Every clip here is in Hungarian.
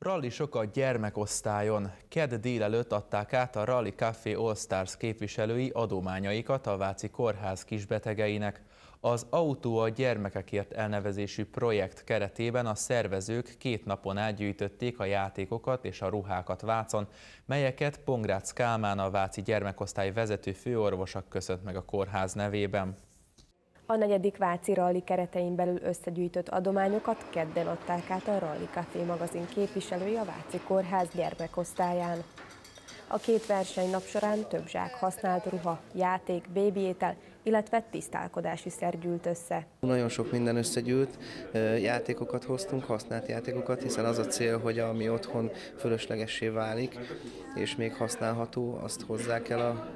Rallisok a gyermekosztályon. Kedd délelőtt adták át a Rally Café All Stars képviselői adományaikat a Váci Kórház kisbetegeinek. Az Autó a gyermekekért elnevezésű projekt keretében a szervezők 2 napon át gyűjtötték a játékokat és a ruhákat Vácon, melyeket Pongrácz Kálmán, a váci gyermekosztály vezető főorvosa köszönt meg a kórház nevében. A 4. Váci Rally keretein belül összegyűjtött adományokat kedden adták át a Rally Café magazin képviselői a Váci Kórház gyermekosztályán. A 2 versenynap során több zsák használt ruha, játék, bébiétel, illetve tisztálkodási szer gyűlt össze. Nagyon sok minden összegyűlt, játékokat hoztunk, használt játékokat, hiszen az a cél, hogy ami otthon fölöslegessé válik, és még használható, azt hozzák el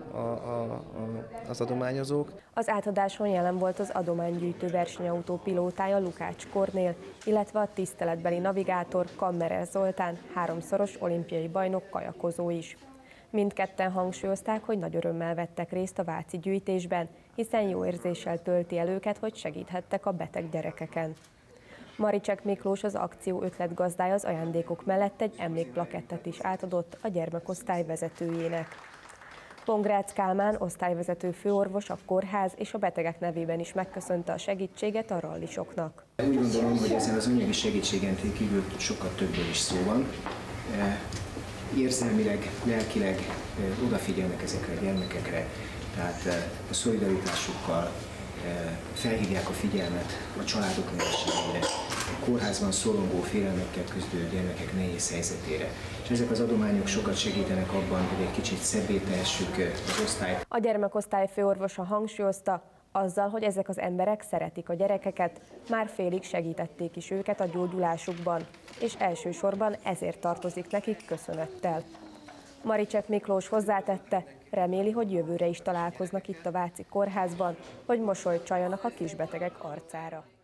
az adományozók. Az átadáson jelen volt az adománygyűjtő versenyautó pilótája Lukács Kornél, illetve a tiszteletbeli navigátor Kammerer Zoltán, 3-szoros olimpiai bajnok kajakozó is. Mindketten hangsúlyozták, hogy nagy örömmel vettek részt a váci gyűjtésben, hiszen jó érzéssel tölti el őket, hogy segíthettek a beteg gyerekeken. Maricsek Miklós, az akció ötletgazdája, az ajándékok mellett egy emlékplakettet is átadott a gyermekosztály vezetőjének. Pongrácz Kálmán osztályvezető főorvos, a kórház és a betegek nevében is megköszönte a segítséget a rallisoknak. Úgy gondolom, hogy ezen az anyagi segítségen kívül sokkal többről is szó van. Érzelmileg, lelkileg odafigyelnek ezekre a gyermekekre, tehát a szolidaritásukkal felhívják a figyelmet a családok nehézségére, a kórházban szorongó, félelmekkel küzdő gyermekek nehéz helyzetére. És ezek az adományok sokat segítenek abban, hogy egy kicsit szebbé tehessük az osztályt. A gyermekosztály főorvosa hangsúlyozta, azzal, hogy ezek az emberek szeretik a gyerekeket, már félig segítették is őket a gyógyulásukban, és elsősorban ezért tartozik nekik köszönettel. Maricsek Miklós hozzátette, reméli, hogy jövőre is találkoznak itt a Váci Kórházban, hogy mosolyt csaljanak a kisbetegek arcára.